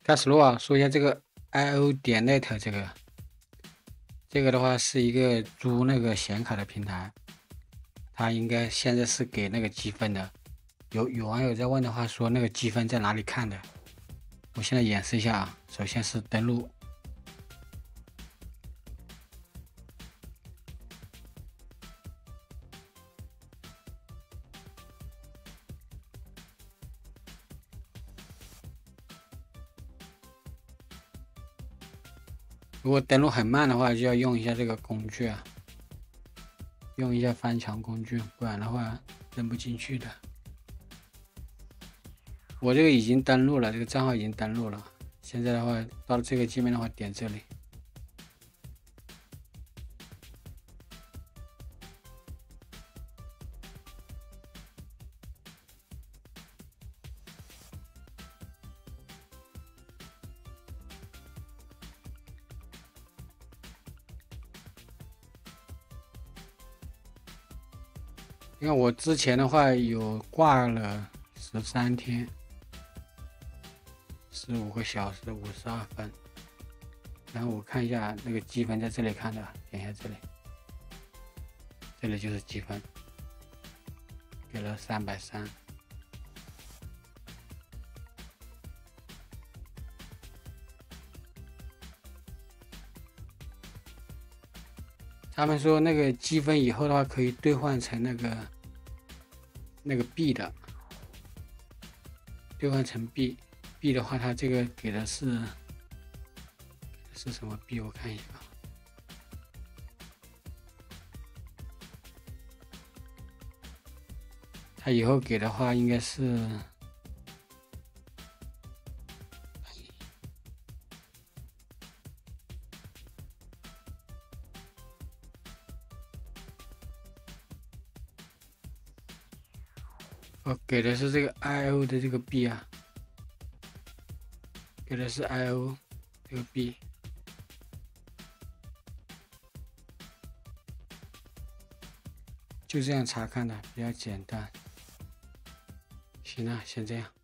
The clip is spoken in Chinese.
开始录啊，说一下这个 io.net 这个的话是一个租那个显卡的平台，它应该现在是给那个积分的。有网友在问的话说那个积分在哪里看的？我现在演示一下啊，首先是登录。如果登录很慢的话，就要用一下这个工具啊，用一下翻墙工具，不然的话登不进去的。我这个已经登录了，这个账号已经登录了。现在的话，到了这个界面的话，点这里。因为我之前的话有挂了13天，15个小时52分，然后我看一下那个积分在这里看的，点一下这里，这里就是积分，给了330。他们说那个积分以后的话可以兑换成那个币的，兑换成币的话，它这个给的是什么币？我看一下啊。它以后给的话应该是给的是这个 IO 的这个币啊，给的是 IO 这个币。就这样查看的，比较简单。行了，先这样。